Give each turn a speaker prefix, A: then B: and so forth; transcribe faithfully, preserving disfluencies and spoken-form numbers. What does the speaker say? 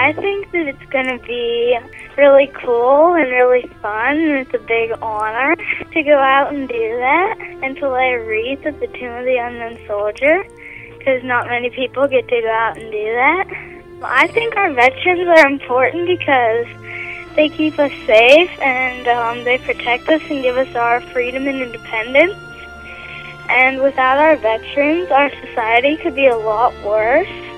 A: I think that it's going to be really cool and really fun, and it's a big honor to go out and do that and to lay a wreath at the Tomb of the Unknown Soldier, because not many people get to go out and do that. I think our veterans are important because they keep us safe, and um, they protect us and give us our freedom and independence. And without our veterans, our society could be a lot worse.